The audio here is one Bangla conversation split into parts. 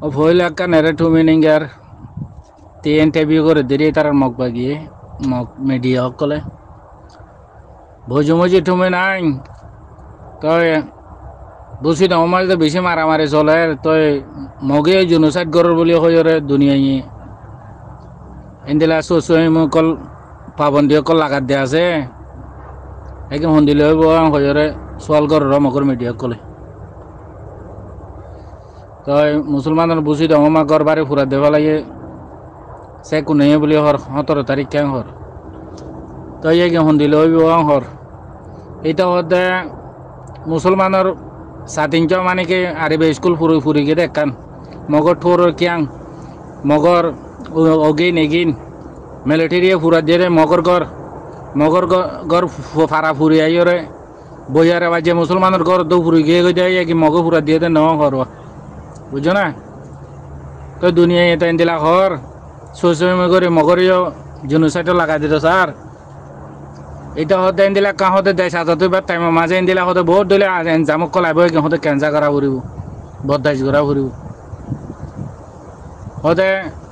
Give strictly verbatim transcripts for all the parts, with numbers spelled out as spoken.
ও ভইল একটা নেরে টু মিনিংয়ার তে ইন্টারভিউ করে দিরে তার মগ বাগিয়ে মগ মিডিয়া কলে ভোজমজি তুমি নাই তই বুঝি না আমার তো বেশি মারামারি চলে তই মগে জুনুসাইড গরর বলি হয়রে দুনিয়ায় এন্দিলা সোসই মকল পাবন্দি কল লাগাত দে আছে একদম হন্দিলে হয়রে সোয়াল গরর মগর মিডিয়া কলে তই মুসলমানের বুঝি দম মা ঘর বাড়ি ফুরা দেবা লাগে সে কোনে বলি হর সতেরো তারিখ কেন হর তই একদম হন্দিলে হর এটা হতে মুসলমানের সাতিনচ মানে কি আরিবে স্কুল ফুরি ফুরি গে দেখান মগর ঠোর কিয়াং মগর অগিন এগিন মিলিটারি ফুরা দিয়ে মগর গর মগর গর ফারা ফুরি আইরে বইয়ারে বাজে মুসলমানের গর দৌ ফুরি গিয়ে গই দেয় কি মগ ফুরা দিয়ে দে ন হর বুঝছো না তো দুনিয়া এটা ইন্দিলা হর সই করে মগরিও জুনুসাইটো লাগা দিত স্যার এটা হতে ইন্দিলা কাঁ হতে দেশ আজাদ বা টাইম মাঝে ইন্দিলা হতে বহুত দিলে জামক কলাইব হতে কেঞ্চা করা ফুরিব বদাইশ করা ফুরিব হতে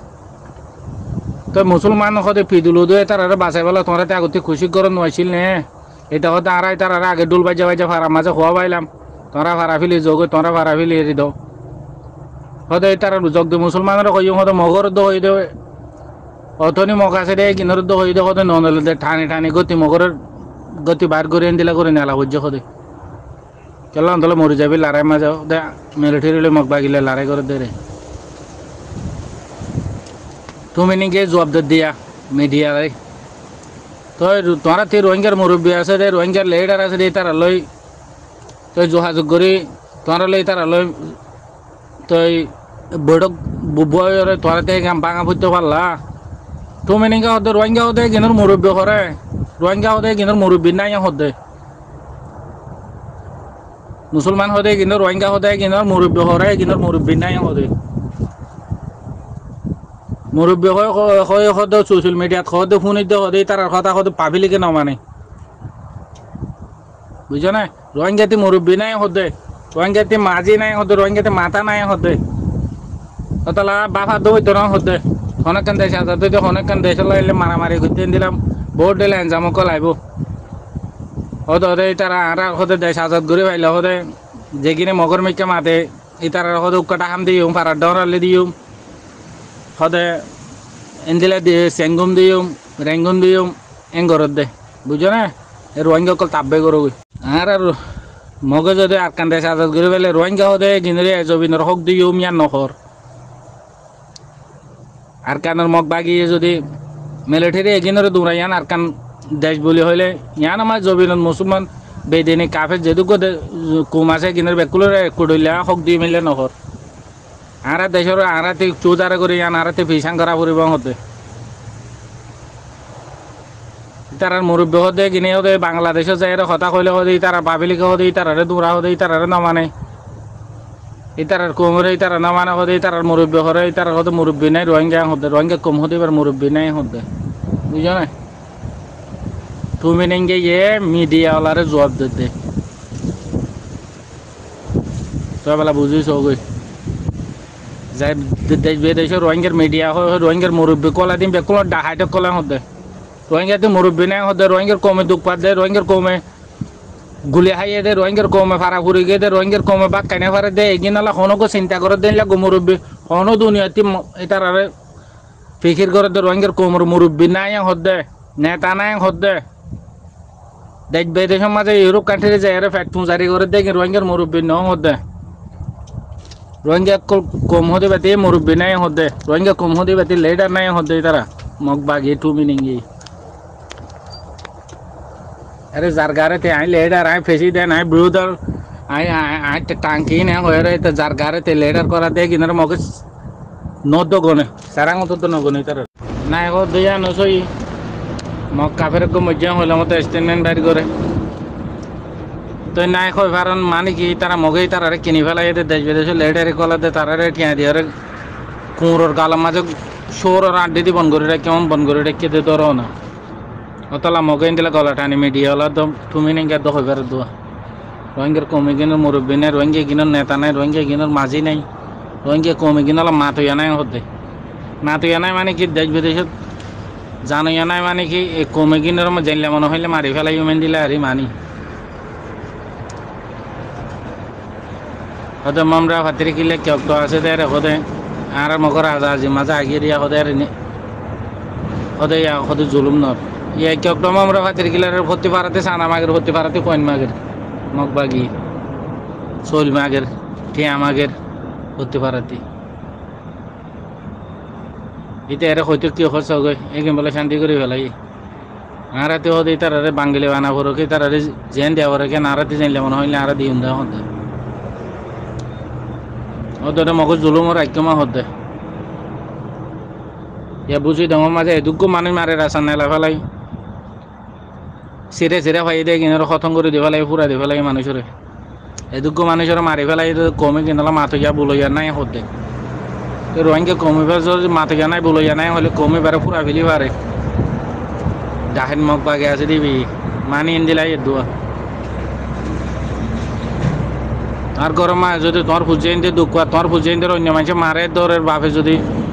তো মুসলমান হতে ফিদুলো দিয়ে তার বাঁচাই পেলা তোমার আগতে খুশি করে নোয়াইছিল নে এটা হতে আড়াই তার আগে ডুল বাজা বাজা ফারা মাঝে খোয়া পাইলাম তোরা ফারা ফিলি যোগ তোরা ফারা ফিলি এরি দাও হতে তার যোগ দে মুসলমানের কই হতে মগর দো হয়ে দেবে অথনি মকাছে দে কিনার দো হয়ে দে হতে ননলে দে ঠানি ঠানি গতি মগরের গতি বার করে দিলা করে নেলা বুঝ হতে কেলা অন্তলে মরি যাবি লড়াই মাঝে দে মিলিটারি মগ বাগিলে লড়াই করে দে রে তুমি নিকে জবাব দিয়া মিডিয়া রে তো তোরা তে রোহিঙ্গার মুরব্বী আছে রে রোহিঙ্গার লিডার আছে রে তারা লই তো যোগাযোগ করি তোরা লই তারা লই তই বৈঠক বয়রে তোরা তে গাম ভাঙা ফুটতে পারলা তুমি নিকে হতে রোহিঙ্গা হতে কিনার মুরব্বী করে রোহিঙ্গা হতে কিনার মুরব্বী নাই হতে মুসলমান হতে কিনার রোহিঙ্গা হতে কিনার মুরব্বী করে কিনার মুরব্বী নাই হতে মুরব্বী হয় হয় হতে সোশ্যাল মিডিয়াত হতে শুনিতে হতে তার কথা হতে পাবিলিকে নমানে বুঝছো না রোহিঙ্গাতে মুরব্বী নাই হতে রোহিঙ্গাতে মাঝি নাই হতে রোহিঙ্গাতে মাথা নাই হতে তাহলে বাফা দই তো হতে অনেকক্ষণ দেশ আজাদ হইতে অনেকক্ষণ দেশ লাইলে মারামারি করতে দিলাম ভোট দিলে এনজামক লাইব হতে হতে তারা আর হতে দেশ আজাদ করে পাইলে হতে যেখানে মগর মিকে মাতে এই তারা হতে উক্কাটা হাম দিও পাড়ার ডরালে দিও হতে এন্দিলে দিয়ে সেঙ্গুম দিও রেঙ্গুম দিও এঙ্গরত দে বুঝছো না এই রোহিঙ্গা কল তাব্বে করো আর আর মগে যদি আর কান দেশ আজাদ করে পাইলে রোহিঙ্গা হতে কিনরে জবিনের হক দিও মিয়ার নহর আর কানের মগ বাগিয়ে যদি মিলিটারি এগিনের দৌড়াইয়ান আর কান দেশ বলি হইলে ইয়ান আমার জবিনত মুসলমান বেদিনী কাফের যেটুকু কুম আছে কিনের বেকুলের কুড়িলা হক দিয়ে মিলে নহর আর দেশের আরাতে চৌদারা করে ইয়ান আরাতে ফিসাং করা পরিব হতে তার মুরব্বী হতে কিনে হতে বাংলাদেশে যাই কথা কইলে হতে তারা পাবলিকে হতে তারারে দৌড়া হতে তারারে নমানে ইতারার কোমরে ইতারা নমানা হতে ইতারার মুরব্বী হরে ইতারার হতে মুরব্বী নাই রোহিঙ্গা হতে রোহিঙ্গা কম হতে এবার মুরব্বী নাই হতে বুঝছো না তুমি নেঙ্গে ইয়ে মিডিয়াওয়ালারে জবাব দিতে তো বেলা বুঝিস ওগই যাই দেশ বিদেশে রোহিঙ্গার মিডিয়া হয় রোহিঙ্গার মুরব্বী কলা দিন বেকুল ডাহাইতে কলা হতে রোহিঙ্গাতে মুরব্বী নাই হতে রোহিঙ্গার কমে দুঃখ পাত দেয় রোহিঙ্গার কমে গুলি হাইয়ে দে রোহিঙ্গার কমে ফারা ফুরি গিয়ে দে রোহিঙ্গার কমে বাক কাইনে ফারে দে এগিয়ে নালা হনকে চিন্তা করে দেন লাগো মুরব্বী হন দুনিয়াতে এটার ফিকির করে দে রোহিঙ্গার কমর মুরব্বী নাই হতে নেতা নাই হতে দেশ বিদেশের মাঝে ইউরোপ কান্ট্রি যায় ফ্যাট পুঁজারি করে দেখি রোহিঙ্গার মুরব্বী ন হতে রোহিঙ্গা কম হতে পাতি মুরব্বী নাই হতে রোহিঙ্গা কম হতে পাতি লিডার নাই হতে তারা মগ বাগি টু মিনিংগি अरे जारगारे ते आई लेडर आई फेसी देन आई ब्रूदर आई आई टांकी ने होरे ते जारगारे ते लेडर करा दे किनर मग नोदो गने सारांग तो न गने तर ना हो दिया न सोई मग काफेर को मज्जा होला मत स्टेटमेंट बारी करे तो ना खो कारण माने कि तारा मगे तारा रे किनि फेला ये देश विदेश लेडर कला दे तारा रे टिया दिया रे कुंरर गाला माजे शोर और आड्डी दी बन करे रे केमन बन करे रे के दे दरो ना অতলা মগেন দিলা গলা টানি মিডিয়া হলা তো তুমি নেই দো হইবার দোয়া রোহিঙ্গার কমে কিনার মুরব্বী নাই রোহিঙ্গা কিনার নেতা নাই রোহিঙ্গা কিনার মাঝি নাই রোহিঙ্গা কমে কিনা মাত হইয়া নাই হতে মাত হইয়া নাই মানে কি দেশ বিদেশত জানইয়া নাই মানে কি এই কমে কিনার জানলে মনে হইলে মারি ফেলাই মেন দিলে আরে মানি হতে মামরা ফাতিরি কিলে কেউ তো আছে দেয় হতে আর মকর আজা আজি মাজা আগিয়ে দিয়া হতে আর হতে হতে জুলুম নর ইয়ে কেউ তো মামরা ফাতিরি কিলার ভর্তি পারাতে সানা মাগের ভর্তি পারাতে কইন মাগের মগবাগি শোল মাগের টিয়া মাগের ভর্তি পারাতে এটা এরা হয়তো কি খরচ গই এগিয়ে বলে শান্তি করে ফেলাই আরাতে হতে তারারে বাঙ্গিলে বানা ভরকে তারারে জেন দেওয়া ভরকে নারাতে জানলে মনে হইলে আরা দিউন দেওয়া হতে ওদের মগজ জুলুমর আইকমা হতে ইয়া বুঝি ডাঙর মাঝে এদুগ্য মানুষ মারে রাসান নেলা ফেলাই সিরে সিরে ফাই দিয়ে কিনার খতম করে দিব লাগে পুরা দিব লাগে মানুষের এদুগ্য মানুষের মারি ফেলাই কমে কিনালা মাথা গিয়া বলইয়া নাই হতে তো রোহিঙ্গা কমিবার যদি মাথা গিয়া নাই বলইয়া নাই হলে কমে পারে পুরা ফেলি পারে ডাহেন মগ বাগে আছে দিবি মানি এন দিলাই দোয়া আর গরম মা যদি তোমার পুজে ইন্দে দুঃখ তোমার পুজে ইন্দে অন্য মানুষের মারে দরের বাপে যদি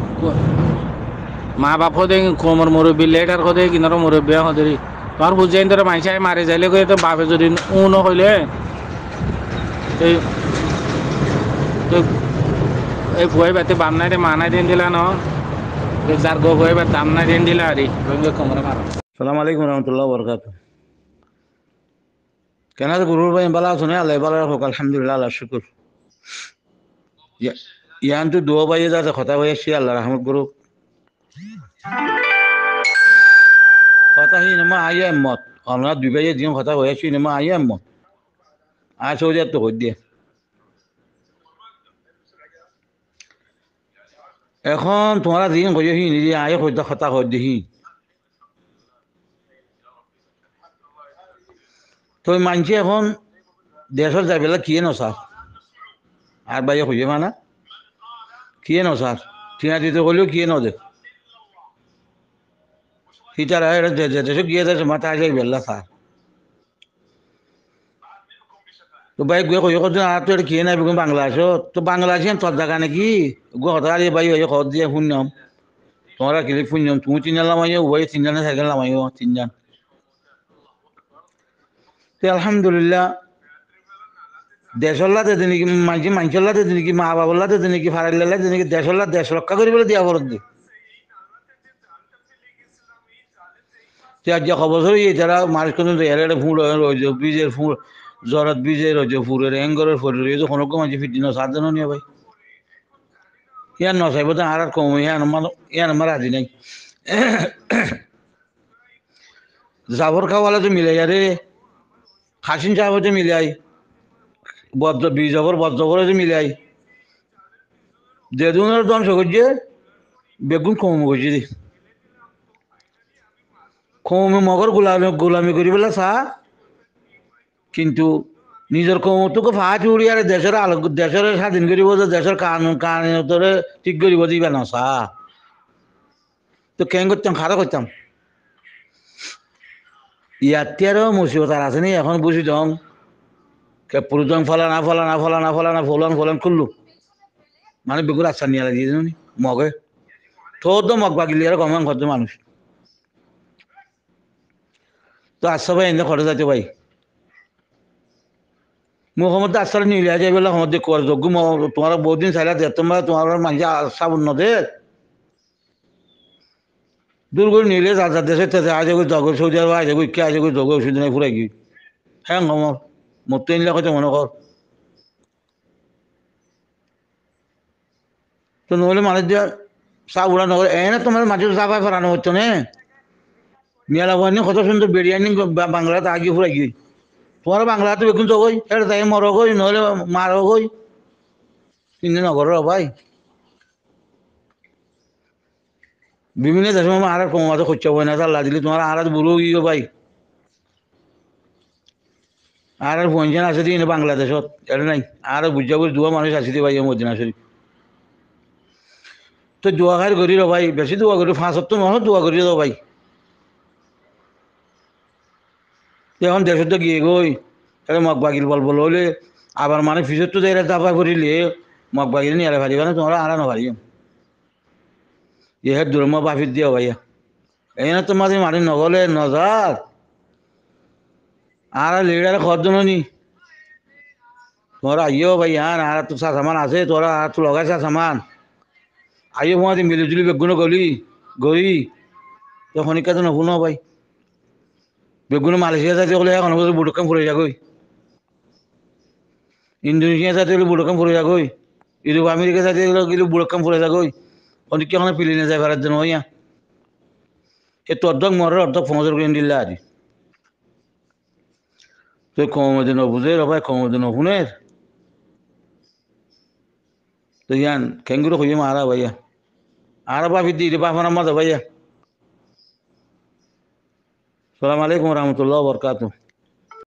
মা বাপ হদে কোমর মুরব্বী লেটার হদে কিনার মুরব্বী হদে তোমার বুঝে ধরে মানুষ মারে যাইলে গিয়ে তো বাপে যদি উন হইলে তো এই ভয় বাতে বাম নাই মা নাই দিন দিলা ন যার গো ভয় বা দাম নাই দিন দিলা আরে কোমরে মারো। সালাম আলাইকুম রহমতুল্লাহ বরকাত। কেন গুরুর ভাই বালা শুনে আল্লাহ বালা হোক আলহামদুলিল্লাহ আল্লাহ শুকুর। ইয়ান তো দোয়া ভাই যাতে কথা ভাই আসছি আল্লাহ রহমত গুরু কথা হি নমা আইয়া মত আমরা দুই ভাইয়ে যিন কথা হয়ে আসছি নমা আইয়া মত আজ হয়ে তো হই দিয়ে এখন তোমরা যিন কই হি নিজে আয় হইতা কথা হই দিহি তো মানছি এখন দেশের যাইবেলা কিয়ে নসার আর ভাইয়ে হইয়ে মানা কিয়ে নসার ঠিনা দিতে করলেও কিয়ে নদে হিতারা দেশে গিয়ে দেশে মাথা আসে বেল্লা সার তো ভাই গুয়ে কই কত আর তো কিয়ে নাই বেগুন বাংলাদেশ তো বাংলাদেশ তোর জায়গা নাকি গো হতা আরে ভাই হয়ে খত দিয়ে শুনলাম তোমরা কিলি শুনলাম তুমি তিনজন মাইও ওই তিনজনে সাইকেল নামাইও তিনজন তো আলহামদুলিল্লাহ দেশল্লাতে দিনকি মাঝে মাঞ্চল্লাতে দিনকি মা বাবল্লাতে দিনকি ফারাইল্লাতে দিনকি দেশল্লা দেশ রক্ষা করি বলে দিয়া বরদ দি আজ খবর হই যারা মানুষ কোনো এর ফুল রয়েছে বীজের ফুল জরত বীজের রয়েছে ফুলের এঙ্গরের ফুল রয়েছে কোনো কম আছে ফিটিনো সাত জন নিয়ে ভাই ইয়ার নসাইব তো আর কম ইয়ার আমার ইয়ার আমার রাজি নাই জাবর খাওয়ালে তো মিলাই আরে খাসিন চাবো তো মিলাই বজ্র বীজবর বজ্রবরে তো মিলাই দেদুনের ধ্বংস করছে বেগুন কম করছে দি কমে মগর গোলামি গোলামি করি বলে চা কিন্তু নিজের কমতোকে ফাঁচ উড়ি আর দেশের আলো দেশের স্বাধীন করিব যে দেশের কানুন কানুনতরে ঠিক করিব দিবা না চা তো কেন করতাম খারাপ করতাম ইয়াতে আরও মুসিবত আর আছে নি এখন বুঝি দম কে পুরুদম ফলানা ফলানা ফলানা ফলানা ফলান ফলান করলু মানে বেগুর আচ্ছা নিয়ে লাগিয়ে দিন মগে তোর তো মগ বাগিলি আর কমান খরচ মানুষ তো আচ্ছা ভাই এনে খরচ আছে ভাই মুখমত আসার নিলে যাই বেলা সময় কর যোগ্য তোমার বহুদিন চাইলা দে তোমার তোমার মানুষ আশা উন্নতে দূর করে নিলে যা যা দেশে তাতে আজ এগুলো জগৎ সৌদি আরব আজ এগুলো কে আজ এগুলো জগ ওষুধ নাই ফুরাই গিয়ে হ্যাঁ কমর মতো নিলে হয়তো মনে কর তো নহলে মানুষ দিয়ে চা উড়া নগর এনে তোমার মাঝে চাপা ফেরানো হতো না মেলা বাহিনী কত সুন্দর বিরিয়ানি বাংলাতে আগে ফুরাই গিয়ে তোমার বাংলাতে বেগুন জগই এটা তাই মরো গই নহলে মারো গই কিন্তু নগর ভাই বিভিন্ন দেশে আর কমাতে খরচা হয় না আল্লাহ দিলে তোমার আর বুড়ো গিয়ে ভাই আর পঞ্চান আছে দিন বাংলাদেশত এটা নাই আর বুঝা বুঝ দুয়া মানুষ আছে দি ভাই মদিনা শরীফ তো দোয়া খাই করি র ভাই বেশি দোয়া করি পাঁচ সপ্তাহ মাসত দোয়া করি র ভাই এখন দেশত গিয়ে গই এটা মগ বাগিল বল বল হলে আবার মানে ফিসত তো যাই দাবা করিলে মগ বাগিয়ে নিয়ে আলে পারিবা না তোমরা আরা না পারিও ইহে দুর্ম বাফির দিও ভাইয়া এই না তোমাদের মারি নগলে নজার আর লিডারে খরচ নি তোরা আইও ভাই হ্যাঁ আর তো সামান আছে তোরা আর তো লগাইছা সামান আইও তোমাদের মিলিজুলি বেগুনো গলি গই তো খনিকা তো নবুনো ভাই বেগুনো মালয়েশিয়া যাতে গেলে এখন বুটকাম ফুরে যাগই ইন্দোনেশিয়া যাতে গেলে বুটকাম ফুরে যাগই ইউরোপ আমেরিকা যাতে গেলে বুটকাম ফুরে যাগই অনেক কেমন পিলি না যায় ভারত জন হইয়া এ তো অর্ধক মরে অর্ধক ফমজর করে দিল্লা আজি তুই কমে নবুঝে রবাই কমে নবুনের তো ইয়ান খেঙ্গুলো খুঁজে মারা ভাইয়া আর বাফি দিদি বাফার মতো ভাইয়া সালাম আলাইকুম রহমতুল্লাহ বরকাত